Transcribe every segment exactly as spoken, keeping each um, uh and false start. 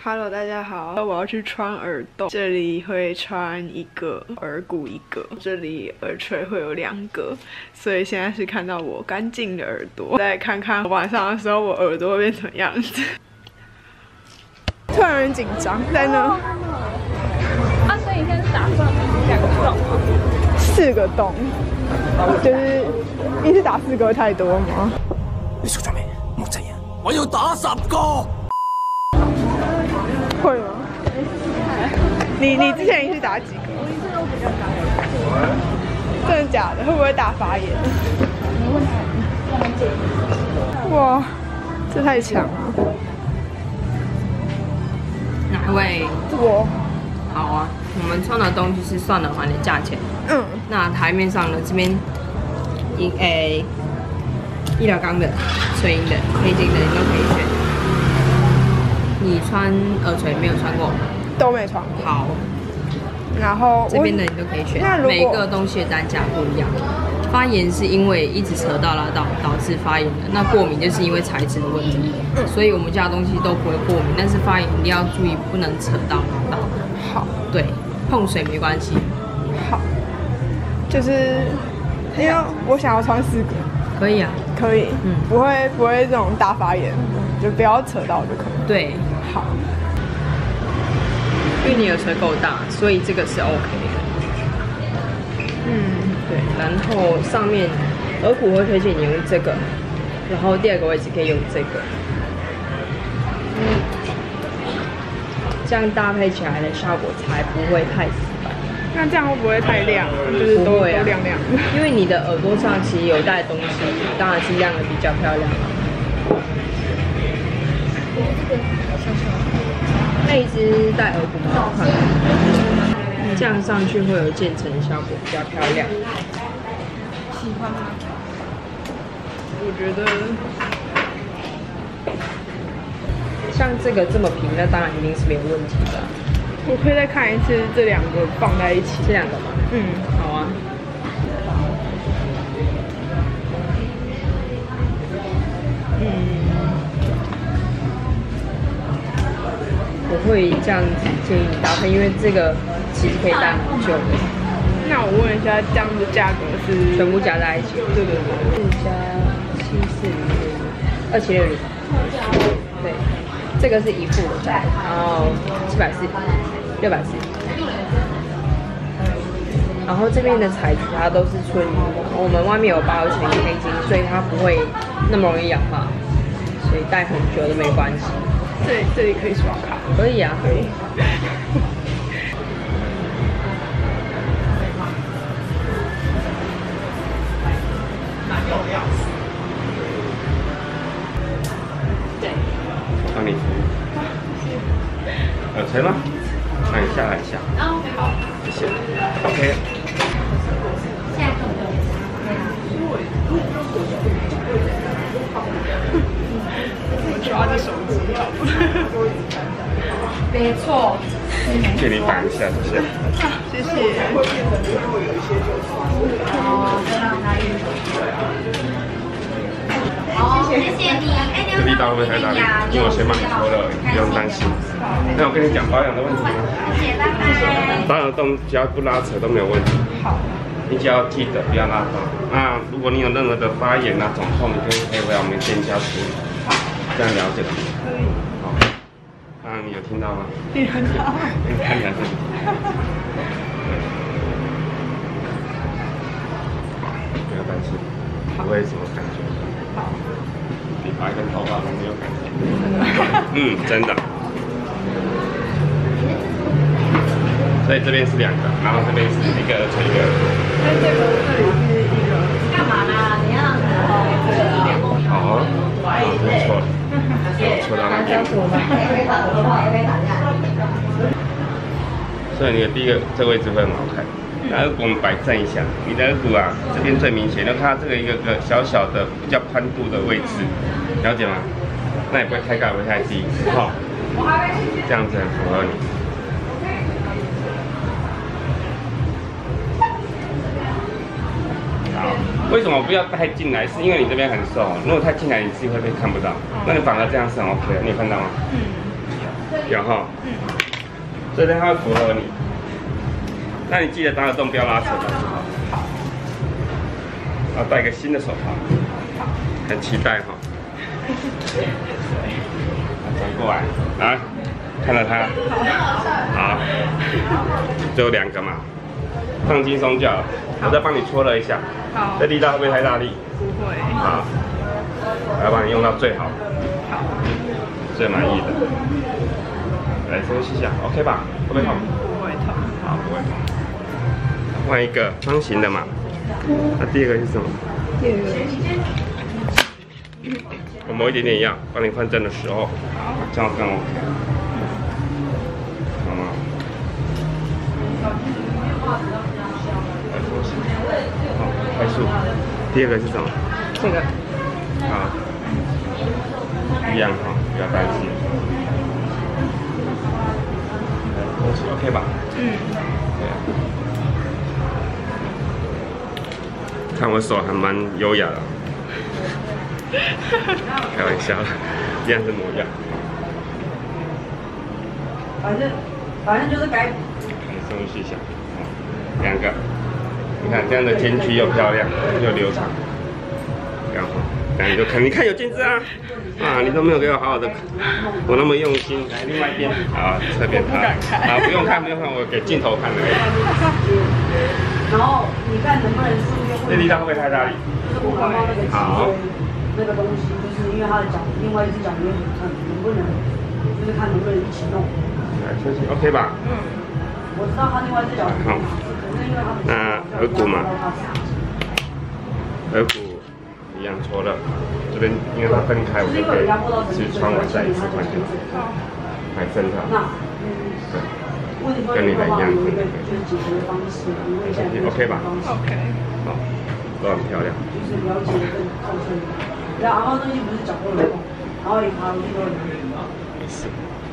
Hello， 大家好，我要去穿耳洞，这里会穿一个，耳骨一个，这里耳垂会有两个，所以现在是看到我干净的耳朵，再看看晚上的时候我耳朵会变成样子。突然有点紧张，在呢。 啊，所以你现在是打算两个洞？ 四个洞，就是一次打四个会太多吗？ 你做咗咩？莫窒人，我要打十個。 会吗？你你之前一次打几个？ 我一次都比较打。 真的假的？会不会打发炎？ 没问他，让他建议。 哇，这太强了！ 哪位？ 我。 好啊，我们穿的东西是算得完的价钱。 嗯。 那台面上呢，这边医诶医疗钢的、纯银的、黑金的，你都可以选。 你穿耳垂没有穿过？ 都没穿过。 好， 然后这边的你都可以选。每个东西的单价不一样。发炎是因为一直扯到拉到导致发炎的，那过敏就是因为材质的问题。嗯、所以我们家的东西都不会过敏，但是发炎一定要注意，不能扯到拉到。 好。对， 碰水没关系。 好。就是因为我想要穿四个。 可以啊。 可以。嗯。不会不会这种大发炎，就不要扯到就可以。 对。 好， 因为你耳垂够大，所以这个是 OK 的。嗯，对。然后上面耳骨会推荐你用这个，然后第二个位置可以用这个。嗯，这样搭配起来的效果才不会太死板。 那这样会不会太亮？就是都都亮亮的。 因为你的耳朵上其实有带东西，当然是亮的比较漂亮。 那一只戴耳骨蛮好看的，这样上去会有渐层效果，比较漂亮。 喜欢吗？ 我觉得像这个这么平，那当然一定是没有问题的。 我可以再看一次这两个放在一起， 这两个吗？ 嗯， 好啊。嗯。 我会这样子建议你搭配，因为这个其实可以戴很久的。 那我问一下，这样的价格是全部加在一起？ 对对对， 四加七四零零，二七六零。对，这个是一副的价，然后七百四，六百四。然后这边的材质它都是纯银的，我们外面有包纯银黑金，所以它不会那么容易氧化，所以戴很久都没关系。 这里这里可以刷卡， 可以啊，可以。 对， 帮你涂。耳垂吗？那你下来一下。 哦，好， 谢谢。OK。 下一个。 我抓着手机好了。 没错。 借你摆一下，谢谢。 啊，谢谢。 好，谢谢你。 这力道会不会太大力？因为我先帮你搓了，不用担心。那我跟你讲保养的问题吗？ 谢谢，拜拜。 保养动只要不拉扯都没有问题。 好。 你只要记得不要拉到。那如果你有任何的发炎啊、肿痛，你可以配合我们店家处理。这样了解了吗？ 可以。 好。啊，你有听到吗？ 听到。 你看两下。不要担心，不会什么感觉。 好。 理发跟头发都没有感觉。嗯，真的。所以这边是两个，然后这边是一个耳垂一个。 那这个这里是一个。 干嘛啦？你要好哦，好，不错了，我戳到那边。所以你的第一个这个位置会很好看。那耳骨我们摆正一下，你的耳骨啊这边最明显，就看到这个一个个小小的比较宽度的位置，了解吗？那也不会太高，也不会太低，好，这样子很符合你。 为什么不要太进来？是因为你这边很瘦，如果太进来，你自己会被看不到。那你反而这样是很 OK 的，你有看到吗？嗯。 有哈。嗯。所以它会符合你。那你记得打耳洞不要拉扯到手套。好。要戴个新的手套。很期待哈。转过来，来，看到它。好。只有两个嘛，放轻松就好。我再帮你搓了一下。好。这力道会不会太大力？ 不会。 好。我要帮你用到最好。好。最满意的。来休息一下 ，OK 吧？会不会痛？ 不会痛。 好，不会痛。换一个方形的嘛。那第二个是什么？ 第二个。 我磨一点点一样，帮你换针的时候，这样更 OK。好吗？来休息。好，快速。第二个是什么？ 这个。 好。一样哈，不要担心。OK 吧？嗯。对啊。看我手还蛮优雅的。开玩笑，一样是模样。 反正反正就是该。 松息一下，两个。你看这样的间距又漂亮又流畅，然后。那你就看，你看有镜子啊，啊，你都没有给我好好的，我那么用心，来另外一边，啊，侧边看，啊，不用看，不用看，我给镜头看而已。 然后你看能不能顺便。 这力道会不会太大力？ 就是我刚刚那个好。那个东西，就是因为他的脚，另外一只脚也很疼，能不能，就是看能不能一起弄。 来休息 ，OK 吧？嗯。 我知道他另外一只脚很疼，可是因为他。 那耳骨嘛，耳骨。一样搓了，这边因为它分开，我就可以是穿完再一次换掉，还正常。对，跟你的一样可以。OK 吧 ？OK。 好，都很漂亮。 就是了解的更透彻一点。然后昂东西不是脚都能动，然后你爬楼梯都能动。 没事。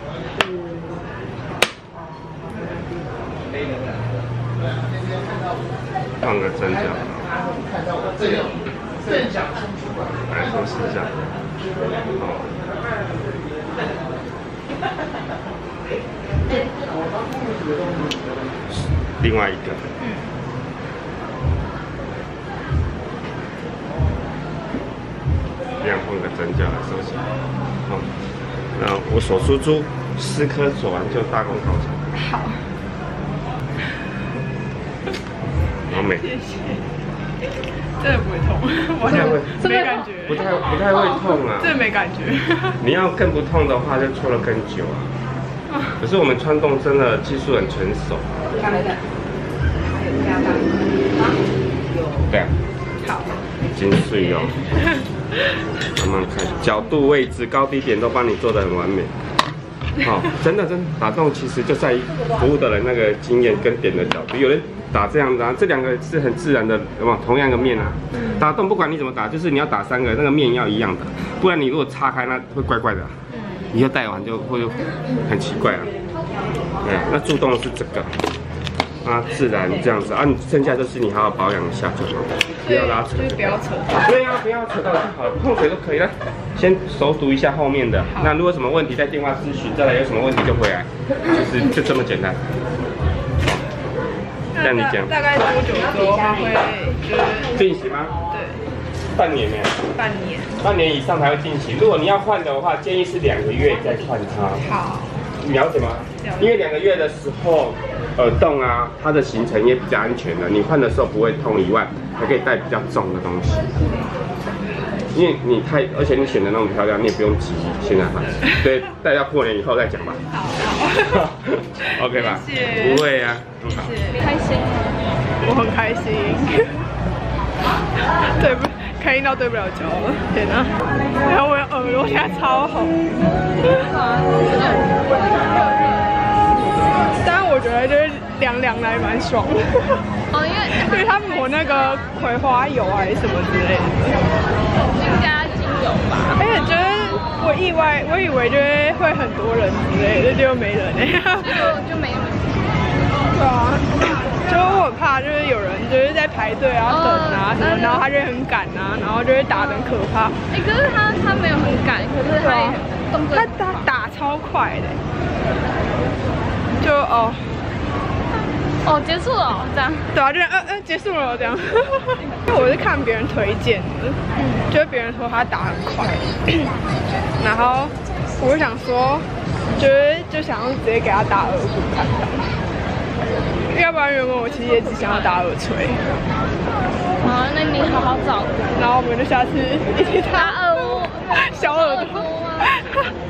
放个针脚。来休息一下。好。另外一个。这样放个针脚来休息。好。那我手输出四颗做完就大功告成。 好。 好美。 谢谢。真的不会痛， 不太会， 没感觉， 不太不太会痛啊。 真的没感觉。 你要更不痛的话，就搓了更久啊。可是我们穿洞真的技术很成熟。 看那个，还有加大。 对。 好。 精髓哦。慢慢看，角度、位置、高低点都帮你做得很完美。好、哦，真的真的打洞其实就在于服务的人那个经验跟点的角度，有人。打这样子啊，这两个是很自然的，有没有？同样的面啊，打洞不管你怎么打，就是你要打三个，那个面要一样的，不然你如果岔开，那会怪怪的、啊。以后戴完就会很奇怪啊。对，那助动是这个，啊，自然这样子啊，你剩下就是你好好保养一下就好，不要拉扯。 就是不要扯到。 对啊，不要扯到就好了，碰水都可以了。先熟读一下后面的，那如果有什么问题在电话咨询，再来有什么问题就回来，就是就这么简单。像你讲， 大概多久之后会就是进行吗？ 对， 半年呢。 半年。 半年以上才会进行。如果你要换的话，建议是两个月再换它。 好。 你了解吗？因为两个月的时候，耳洞啊，它的形成也比较安全的，你换的时候不会痛以外，还可以戴比较重的东西。因为你太，而且你选的那么漂亮，你也不用急，现在换。对，戴到过年以后再讲吧。好。OK 吧？ 谢谢。 不会啊， 很好。开心吗？我很开心。对不，开心到对不了焦了，天哪！然后我耳朵现在超红。但是我觉得就是凉凉的还蛮爽的。 哦，因为因为它抹那个葵花油还是什么之类的。 加精油吧。 而且就是我意外，我以为就是会很多人之类的，结果没人哎。 就就没有。 对啊，就我很怕，就是有人就是在排队啊、等啊什么，然后他就很赶啊，然后就会打得很可怕。 哎，可是他他没有很赶，可是他也动作。 他打打超超快的，就哦。 哦，结束了、哦，这样。 对啊，就呃呃结束了这样。因为我是看别人推荐的，嗯，就是别人说他打很快，然后我就想说，就是就想要直接给他打耳骨看看，要不然原本我其实也只想要打耳垂。 好，那你好好照顾。 然后我们就下次一起打打耳蜗， 小耳朵。